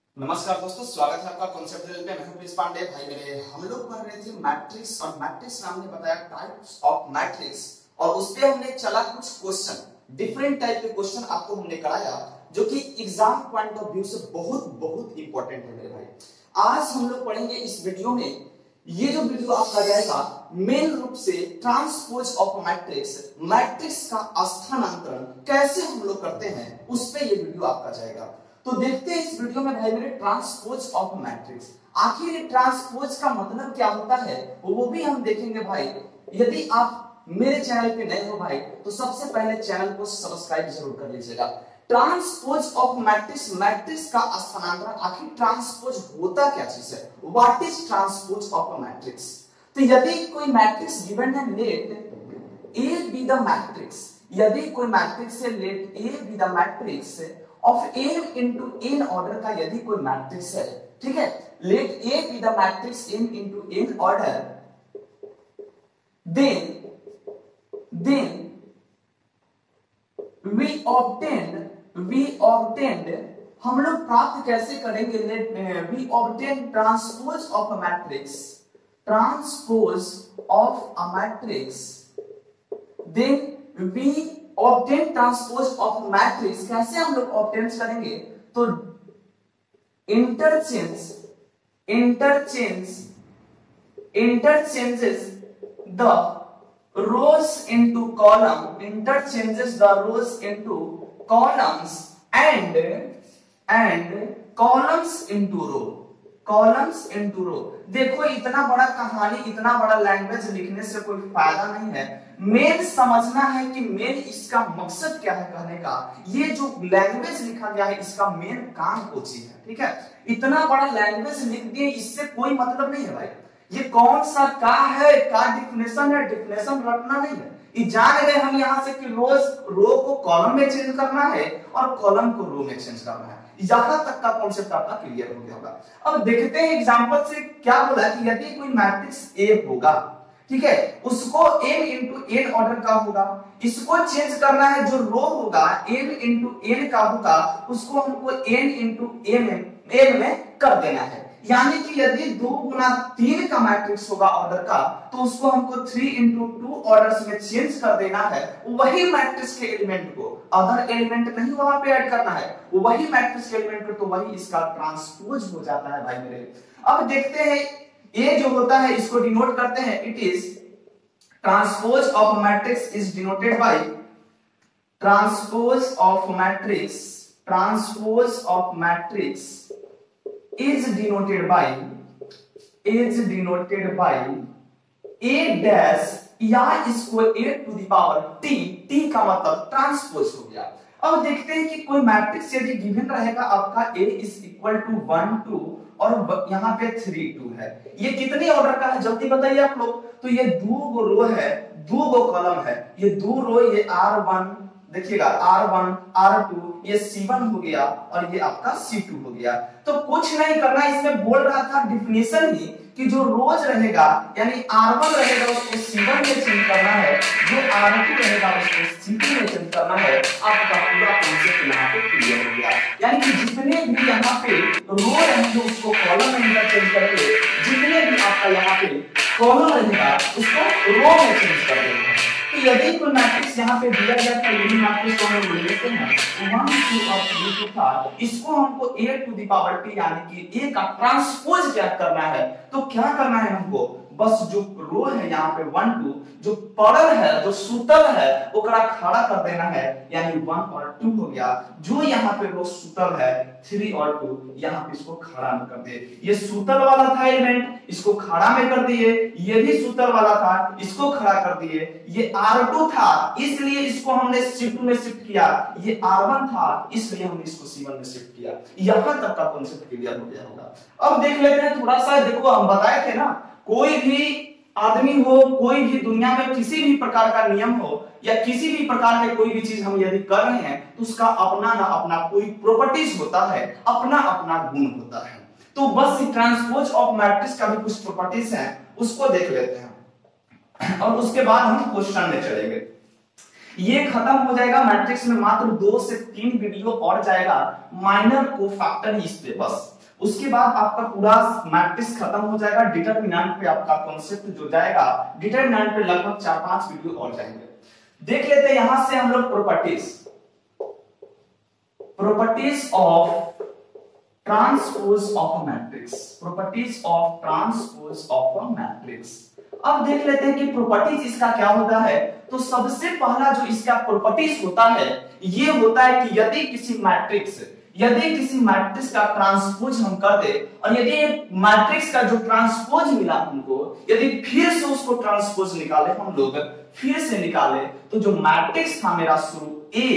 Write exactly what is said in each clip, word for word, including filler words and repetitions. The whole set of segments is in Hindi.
नमस्कार दोस्तों, स्वागत है आपका कॉन्सेप्ट ड्रिल पे। मैं हूं प्रिंस पांडे। भाई मेरे हम लोग पढ़ रहे थे मैट्रिक्स और मैट्रिक्स में हमने बताया टाइप्स ऑफ मैट्रिक्स और उस पे हमने चला कुछ क्वेश्चन, डिफरेंट टाइप के क्वेश्चन आपको हमने कराया जो कि एग्जाम पॉइंट ऑफ व्यू से बहुत बहुत इंपॉर्टेंट है मेरे भाई। आज हम लोग पढ़ेंगे इस वीडियो में, ये जो वीडियो आपका जाएगा मेन रूप से ट्रांसपोज ऑफ मैट्रिक्स, मैट्रिक्स का स्थानांतरण कैसे हम लोग करते हैं उस पे ये वीडियो आपका जाएगा। तो देखते हैं इस वीडियो में भाई मेरे ट्रांसपोज ऑफ मैट्रिक्स, आखिर ट्रांसपोज का मतलब क्या होता है वो भी हम देखेंगे भाई। यदि आप मेरे चैनल पे नए हो भाई तो सबसे पहले चैनल को सब्सक्राइब जरूर कर लीजिएगा। ट्रांसपोज ऑफ मैट्रिक्स, मैट्रिक्स का स्थानांतरण, आखिर ट्रांसपोज होता क्या चीज है, what is transpose of matrix. तो यदि कोई मैट्रिक्स गिवन है, let A be the matrix, यदि कोई मैट्रिक्स है let A be the matrix of n into n order का, यदि कोई मैट्रिक्स है, ठीक है, let a be the matrix n into n order, then then we obtained we obtained हम लोग प्राप्त कैसे करेंगे, let we obtained transpose of a matrix, transpose of a matrix, then we obtain transpose of matrix कैसे हम लोग ऑब्टेन करेंगे, तो interchange interchange interchanges the rows into column, interchanges the rows into columns and and columns into row, columns into row. देखो इतना बड़ा कहानी, इतना बड़ा लैंग्वेज लिखने से कोई फायदा नहीं है। मेन समझना है कि मेन इसका मकसद क्या है कहने का, ये जो लैंग्वेज लिखा गया है इसका मेन काम कौन सी है, ठीक है। इतना बड़ा लैंग्वेज लिख दिए, इससे कोई मतलब नहीं है भाई। ये कौन सा का है, का डिफिनेशन है, डिफिनेशन रटना नहीं है। ये जान गए हम यहाँ से कि रोज रो को कॉलम में चेंज करना है और कॉलम को रो में चेंज करना है। यहां तक का कॉन्सेप्ट आपका क्लियर हो गया होगा। अब देखते हैं एग्जांपल से क्या बोला कि यदि कोई मैट्रिक्स ए होगा, ठीक है, उसको n इंटू एन ऑर्डर का होगा, इसको चेंज करना है, जो रो होगा n इंटू एन का होगा उसको हमको n इंटू एन एन में कर देना है। यानी कि यदि दो गुना तीन का मैट्रिक्स होगा ऑर्डर का तो उसको हमको थ्री इंटू टू ऑर्डर में चेंज कर देना है। वही मैट्रिक्स के एलिमेंट को, अदर एलिमेंट नहीं वहां पे ऐड करना है, वही मैट्रिक्स के एलिमेंट को, तो वही इसका ट्रांसपोज हो जाता है भाई मेरे। अब देखते हैं ये जो होता है इसको डिनोट करते हैं, it is transpose of matrix is denoted by transpose of matrix, transpose of matrix is denoted by is denoted by a dash या इसको a to the power t, t का मतलब ट्रांसपोज हो गया। अब देखते हैं कि कोई मैट्रिक्स यदि गिवन रहेगा आपका a is equal to one two और यहाँ पे थ्री टू है, ये कितने ऑर्डर का है जल्दी बताइए आप लोग। तो ये दो गो रो है, दो गो कॉलम है, ये दो रो, ये आर वन देखिएगा, आर वन आर टू, ये सी वन हो गया और ये आपका सी टू हो गया। तो कुछ नहीं करना, इसमें बोल रहा था डिफिनेशन ही कि जो रोज रहेगा यानी आर वन रहेगा उसको सी वन में चेंज करना है, जो आर टू रहेगा उसको सी टू में चेंज करना है। आपका पूरा कॉन्सेप्ट यहाँ पे क्लियर हो गया। यानी कि जितने भी यहाँ पे रो रहेंगे उसको कॉलम में इंटरचेंज करेंगे, जितने भी आपका यहाँ पे कॉलम रहेगा उसको रो में चेंज कर देंगे। तो यदि कोई मैट्रिक्स यहाँ पे दिया गया था, यदि मैट्रिक्स को हम ले लेते हैं वन टू और थ्री टू था, इसको हमको a to the power t यानी कि a का ट्रांसपोज क्या करना है, तो क्या करना है हमको, बस जो रो है यहाँ पे वन टू, जो पड़ल है, जो सुतल है ओकरा खड़ा कर देना है, यानी वन और टू हो गया। जो यहाँ पे रो सुतल है थ्री और टू, यहाँ पे इसको खड़ा में कर दिए। ये सुतल वाला था एलिमेंट, इसको खड़ा में कर दिए, ये भी सुतल वाला था, इसको खड़ा कर दिए। ये आर टू था इसलिए इसको हमने सी टू में शिफ्ट किया, ये आर वन था इसलिए हमने इसको सी वन में शिफ्ट किया। यहां तक का कांसेप्ट क्लियर हो गया होगा। अब देख लेते हैं थोड़ा सा, देखो हम बताए थे ना, कोई भी आदमी हो, कोई भी दुनिया में किसी भी प्रकार का नियम हो या किसी भी प्रकार के कोई भी चीज हम यदि कर रहे हैं तो उसका अपना ना अपना कोई प्रॉपर्टीज होता है, अपना अपना गुण होता है। तो बस ट्रांसपोज ऑफ मैट्रिक्स का भी कुछ प्रॉपर्टीज हैं, उसको देख लेते हैं और उसके बाद हम क्वेश्चन में चलेंगे। ये खत्म हो जाएगा मैट्रिक्स में, मात्र दो से तीन वीडियो और जाएगा माइनर कोफैक्टर इस पे बस। उसके बाद आपका पूरा मैट्रिक्स खत्म हो जाएगा। डिटरमिनेंट पे आपका कॉन्सेप्ट जो जाएगा, डिटरमिनेंट पे लगभग चार पांच वीडियो और जाएंगे। देख लेते हैं यहां से हम लोग properties properties of transpose of a matrix properties of transpose of a matrix. अब देख लेते हैं कि प्रॉपर्टीज इसका क्या होता है। तो सबसे पहला जो इसका प्रॉपर्टीज होता है ये होता है कि यदि किसी मैट्रिक्स यदि किसी मैट्रिक्स का ट्रांसपोज हम कर दे और यदि मैट्रिक्स का जो ट्रांसपोज मिला हमको, यदि फिर से उसको ट्रांसपोज निकाले हम लोग फिर से निकाले तो जो मैट्रिक्स था मेरा शुरू ए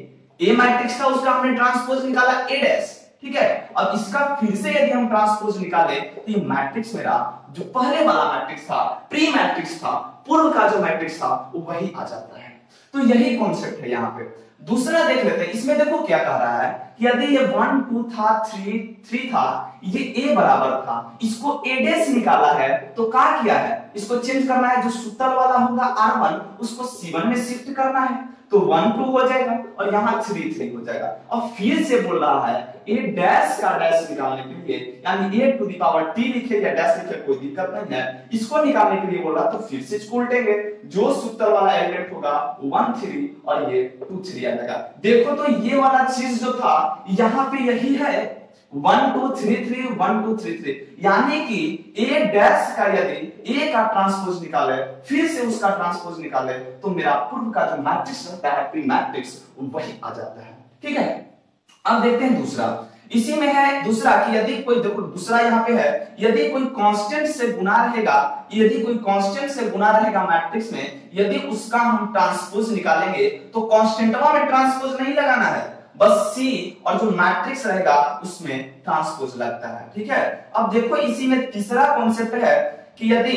ए मैट्रिक्स था उसका हमने ट्रांसपोज निकाला ए डैश, ठीक है। अब इसका फिर से यदि हम ट्रांसपोज निकाले तो ये मैट्रिक्स मेरा जो पहले वाला मैट्रिक्स था, प्री मैट्रिक्स था, पूर्व का जो मैट्रिक्स था वो वही आ जाता है। तो यही कॉन्सेप्ट है यहाँ पे। दूसरा देख लेते हैं, इसमें देखो क्या कह रहा है कि यदि ये वन टू था थ्री थ्री था, ये ए बराबर था, इसको ए डैश निकाला है तो क्या किया है, इसको चेंज करना है। जो सूत्र वाला होगा आर वन उसको सी वन में शिफ्ट करना है तो वन टू हो जाएगा और यहाँ थ्री थ्री हो जाएगा। अब फिर से बोल रहा है ए डैश का डैश निकालने के लिए, यानी A to the power T लिखे या डैश लिखे कोई दिक्कत नहीं है, इसको निकालने के लिए बोल रहा तो फिर से इसको उल्टेंगे। जो सूत्र वाला एलिमेंट होगा वन थ्री और ये टू थ्री आ जाएगा। देखो तो ये वाला चीज जो था यहाँ पे यही है one two three three one two three three, यानी कि ए डैश का यदि ए का ट्रांसपोज निकाले फिर से उसका ट्रांसपोज निकाले तो मेरा पूर्व का जो मैट्रिक्स रहता है प्री मैट्रिक्स वही आ जाता है, ठीक है। अब देखते हैं दूसरा, इसी में है दूसरा कि यदि कोई देखो दूसरा यहाँ पे है यदि कोई कांस्टेंट से गुना रहेगा, यदि कोई कांस्टेंट से गुना रहेगा मैट्रिक्स में, यदि उसका हम ट्रांसपोज निकालेंगे तो कांस्टेंटवा में ट्रांसपोज नहीं लगाना है, बस सी और जो मैट्रिक्स रहेगा उसमें ट्रांसपोज लगता है, ठीक है। अब देखो इसी में तीसरा कॉन्सेप्ट है कि यदि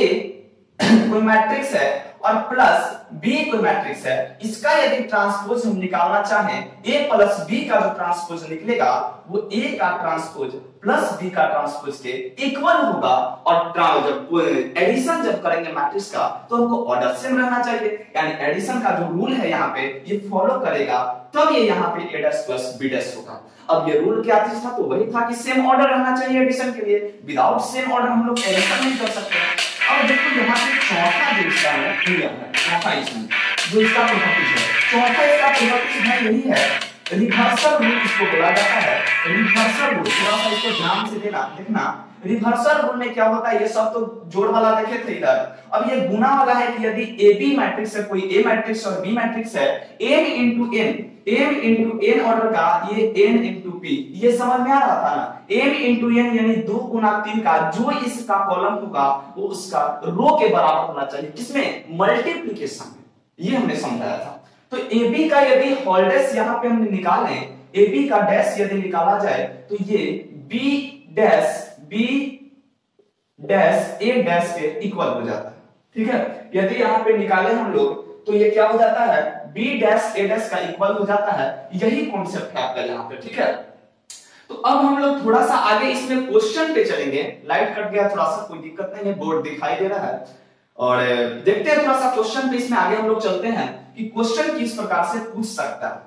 ए कोई मैट्रिक्स है और प्लस बी कोई मैट्रिक्स है, इसका यदि ट्रांसपोज हम निकालना चाहें, ए प्लस बी का जो ट्रांसपोज निकलेगा वो ए का ट्रांसपोज प्लस बी का ट्रांसपोज के इक्वल होगा। और जब एडिशन जब करेंगे मैट्रिक्स का तो हमको ऑर्डर सेम रहना चाहिए, यानी एडिशन का जो रूल है यहाँ पे ये फॉलो करेगा, तब ये यहाँ पे A dash plus B dash होगा। अब ये रूल क्या चीज था, तो वही था कि सेम ऑर्डर रहना चाहिए एडिशन के लिए, विदाउट सेम ऑर्डर हम लोग एडिशन नहीं कर सकते। अब देखो यहाँ पे चौथा जो इसका है चौथा इसमें जो इसका प्रॉपर्टीज है, चौथा इसका प्रॉपर्टीज है यही है रिवर्सल रूल इसको बोला जाता है। रिवर्सल रूल थोड़ा सा इसको ध्यान से देना देखना, रिवर्सल रूल में क्या होता है, ये सब तो जोड़ वाला देखे थे इधर, अब ये गुना वाला है कि यदि ए बी मैट्रिक्स है, कोई ए मैट्रिक्स और बी मैट्रिक्स है, m into n m into n order का ये n इंटू p, ये समझ में आ रहा था ना, m इंटू n यानी दो गुना तीन का जो इसका कॉलम होगा वो उसका रो के बराबर होना चाहिए, किसमें, मल्टीप्लिकेशन में, ये हमने समझाया था। तो ab का यदि होल डैश यहाँ पे हमने निकाले, ab का डैश यदि निकाला जाए तो ये b dash b dash a dash के इक्वल हो जाता है, ठीक है। यदि यहाँ पे निकाले हम लोग तो ये क्या हो जाता है, b डैश a डैश का इक्वल हो जाता है। यही कॉन्सेप्ट है आपका यहाँ पे, ठीक है। तो अब हम लोग थोड़ा सा आगे इसमें क्वेश्चन पे चलेंगे। लाइट कट गया थोड़ा सा, कोई दिक्कत नहीं है, बोर्ड दिखाई दे रहा है। और देखते हैं थोड़ा सा क्वेश्चन पे, इसमें आगे हम लोग चलते हैं कि क्वेश्चन किस प्रकार से पूछ सकता है।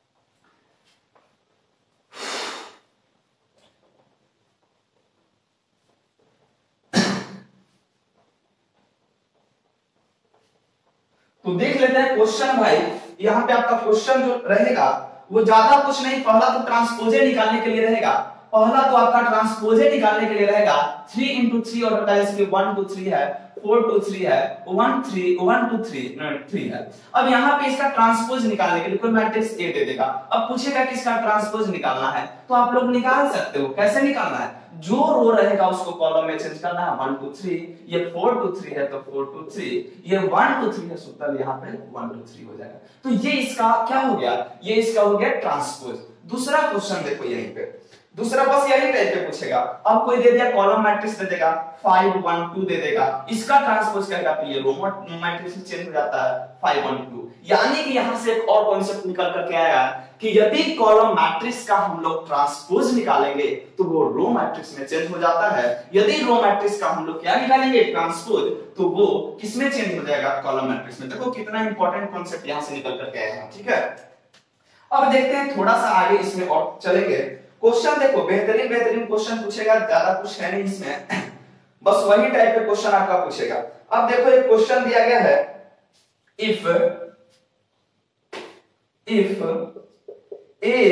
तो देख लेते हैं क्वेश्चन भाई। यहाँ पे आपका क्वेश्चन जो रहेगा वो ज्यादा कुछ नहीं, पहला तो ट्रांसपोजे निकालने के लिए रहेगा, पहला तो आपका ट्रांसपोजे निकालने के लिए रहेगा थ्री इंटू थ्री ऑर्डर का, जैसे वन टू थ्री है, फोर टू थ्री है, one three one two three three है। अब यहाँ पे इसका ट्रांसपोज निकालने के लिए कोई मैट्रिक्स ए दे देगा, अब पूछेगा कि इसका ट्रांसपोज निकालना है तो आप लोग निकाल सकते हो। कैसे निकालना है, जो रो रहेगा उसको कॉलम में चेंज करना है, वन टू थ्री, ये फोर टू थ्री है तो फोर टू थ्री, ये वन टू थ्री है सूत्र यहाँ पे वन टू थ्री हो जाएगा। तो ये इसका क्या हो गया, ये इसका हो गया ट्रांसपोज। दूसरा क्वेश्चन देखो यहीं पे, दूसरा बस यही टाइप पे पूछेगा। अब कोई दे दिया कॉलम मैट्रिक्स दे देगा फाइव वन टू दे देगा, इसका ट्रांसपोज करेगा तो ये रो मैट्रिक्स चेंज हो जाता है फाइव वन टू। यानी कि यहां से एक और कॉन्सेप्ट निकल करके आया कि यदि कॉलम मैट्रिक्स का हम लोग ट्रांसपोज निकालेंगे तो वो रो मैट्रिक्स में चेंज हो जाता है। यदि रो मैट्रिक्स का हम लोग क्या निकालेंगे, ट्रांसपोज, तो वो किसमें चेंज हो जाएगा, कॉलम मैट्रिक्स में। देखो कितना इंपॉर्टेंट कॉन्सेप्ट यहां से निकल करके आया है, ठीक है। अब देखते हैं थोड़ा सा आगे इसमें और चलेंगे क्वेश्चन देखो बेहतरीन बेहतरीन क्वेश्चन पूछेगा, ज्यादा कुछ है नहीं इसमें, बस वही टाइप के क्वेश्चन आपका पूछेगा। अब देखो एक क्वेश्चन दिया गया है, if if a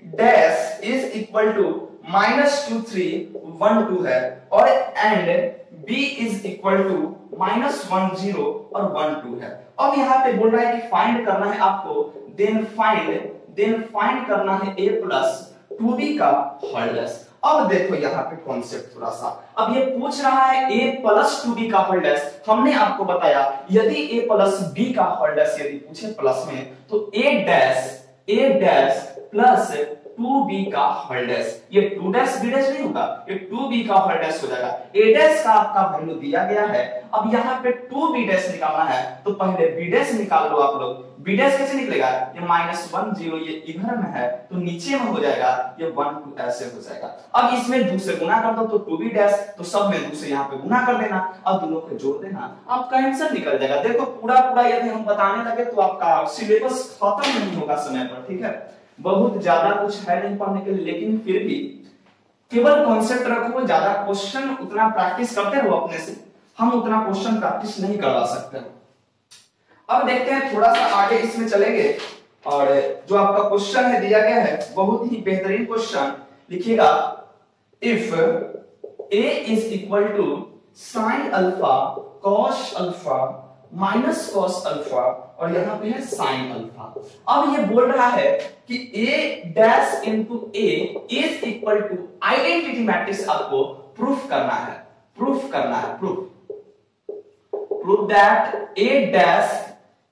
dash is equal to minus two three one two है और and b is equal to minus one zero और वन टू है। अब यहाँ पे बोल रहा है कि फाइंड करना है आपको, देन फाइंड देन फाइंड करना है a प्लस टू बी का होल्डर्स। अब देखो यहाँ पे कॉन्सेप्ट थोड़ा सा, अब ये पूछ रहा है a प्लस टू बी का होल्डर्स। हमने आपको बताया यदि a प्लस b का होल्डर्स यदि पूछे प्लस में तो a dash a dash plus two B का होल्डर्स, ये टू डैश बी डैश नहीं होगा, ये टू बी का होल्डर्स हो जाएगा। a डैश का आपका वैल्यू दिया गया है, अब यहाँ पे टू बी डैश निकालना है तो पहले b डैश निकाल लो आप लोग। b डैश कैसे निकलेगा, ये माइनस वन जीरो ये इधर में है तो नीचे में हो जाएगा, ये वन टू ऐसे हो जाएगा। अब इसमें दो से गुना कर दो तो टू बी डैश, तो सब में दो से यहाँ पे गुना कर देना, अब दोनों को जोड़ देना, आपका आंसर निकल जाएगा। देखो पूरा पूरा यदि हम बताने लगे तो आपका सिलेबस खत्म नहीं होगा समय पर, ठीक है। बहुत ज्यादा कुछ है नहीं पढ़ने के लिए, लेकिन फिर भी केवल कॉन्सेप्ट रखो, ज्यादा क्वेश्चन उतना प्रैक्टिस करते रहो अपने से, हम उतना क्वेश्चन प्रैक्टिस नहीं करवा सकते। अब देखते हैं थोड़ा सा आगे इसमें चलेंगे, और जो आपका क्वेश्चन है दिया गया है बहुत ही बेहतरीन क्वेश्चन लिखिएगा, if a is equal to sine alpha cos alpha minus cos alpha और यहाँ पे है साइन अल्फा। अब ये बोल रहा है कि a dash into a is equal to identity matrix आपको प्रूफ करना है, प्रूफ करना है, proof proof that a dash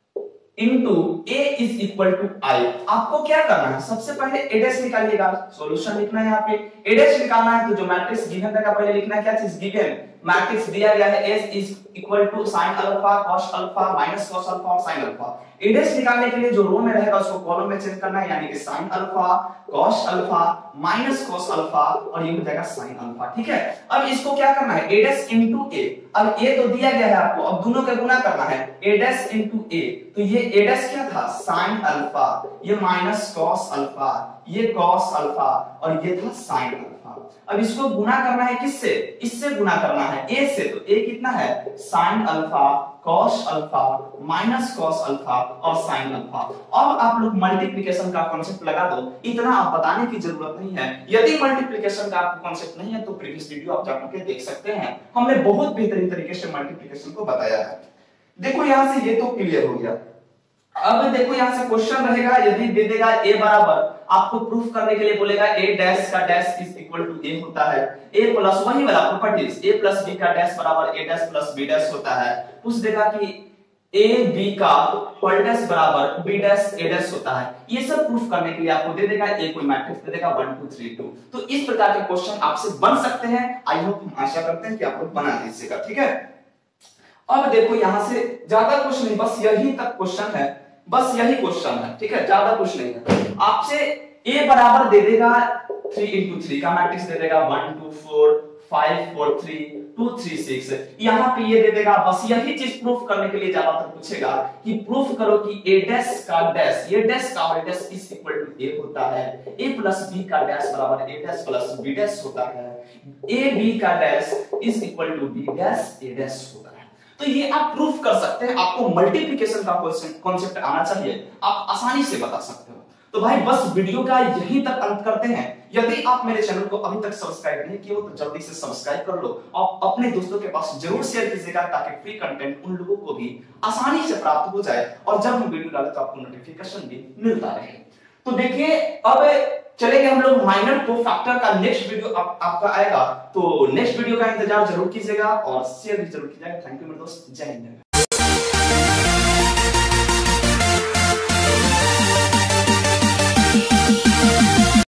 into a is equal to i। आपको क्या करना है, सबसे पहले a डैश निकालिएगा, सॉल्यूशन लिखना है। यहाँ पे a डैश निकालना है तो जो मैट्रिक्स गिवन रहेगा पहले लिखना है, क्या चीज गिवन मैट्रिक्स दिया गया है, s is equal to sine alpha cos alpha minus cos alpha और sin अल्फा। a डैश निकालने के लिए जो रो में रहेगा उसको कॉलम में चेंज करना है, यानी कि sin alpha cos alpha minus cos alpha और ये हो जाएगा sin अल्फा, ठीक है। अब इसको क्या करना है, a डैश इनटू a, अब a तो दिया गया है आपको, अब दोनों का गुना करना है, a डैश इनटू a, तो ये a डैश क्या था sin अल्फा, ये माइनस cos अल्फा, ये cos अल्फा और ये था sin अल्फा। अब इसको गुना करना है किससे, इससे गुना करना है a से, तो a कितना है sin alpha cos alpha minus cos alpha और sin अल्फा। अब आप लोग मल्टीप्लिकेशन का कांसेप्ट लगा दो, इतना आप बताने की जरूरत नहीं है। यदि मल्टीप्लिकेशन का आपको कांसेप्ट नहीं है तो प्रीवियस वीडियो आप जाकर के देख सकते हैं, हमने बहुत बेहतरीन तरीके से मल्टीप्लिकेशन को बताया है। देखो यहां से ये तो क्लियर हो गया। अब देखो यहां से क्वेश्चन रहेगा, यदि दे देगा a बराबर, आपको प्रूफ करने के लिए बोलेगा a डैश का dash is equal to a होता है, a प्लस वही वाला प्रॉपर्टीज a प्लस b का डैश बराबर a dash plus b dash होता है। पूछ देगा कि a b का होल डैश बराबर b डैश a डैश होता है। ये सब प्रूफ करने के लिए आपको दे देगा a कोई मैट्रिक्स दे देगा वन टू थ्री टू। तो इस प्रकार के क्वेश्चन आपसे बन सकते हैं। आई होप, हम आशा करते हैं कि आप लोग बना लीजिएगा, ठीक है। अब देखो यहां से ज्यादा कुछ नहीं, बस यही तक क्वेश्चन है, बस यही क्वेश्चन है, ठीक है, ज्यादा कुछ नहीं है। आपसे a बराबर दे देगा थ्री इंटू थ्री का मैट्रिक्स दे देगा, one two four five four three two three six, यहाँ पे ये दे देगा। बस यही चीज प्रूफ करने के लिए ज्यादातर पूछेगा कि प्रूफ करो कि a डैश का डैश, ये डैश का और dash is equal to a होता है, a प्लस b का डैश बराबर a dash plus b dash होता है, a b का dash is equal to b dash a dash होता है। तो ये आप प्रूफ कर सकते हैं। आपको मल्टीप्लिकेशन का कॉन्सेप्ट आना चाहिए, आप आसानी से बता सकते हो। तो भाई बस वीडियो का यहीं तक अंत करते हैं। यदि आप मेरे चैनल को अभी तक सब्सक्राइब नहीं किए हो तो जल्दी से सब्सक्राइब कर लो और अपने दोस्तों के पास जरूर शेयर कीजिएगा, ताकि फ्री कंटेंट उन लोगों को भी आसानी से प्राप्त हो जाए और जब हम वीडियो डालें तो आपको नोटिफिकेशन भी मिलता रहे। तो देखिए अब चलेंगे हम लोग माइनर कोफैक्टर का नेक्स्ट वीडियो आप, आपका आएगा, तो नेक्स्ट वीडियो का इंतजार जरूर कीजिएगा और शेयर भी जरूर कीजिएगा। थैंक यू मेरे दोस्त, जय हिंद।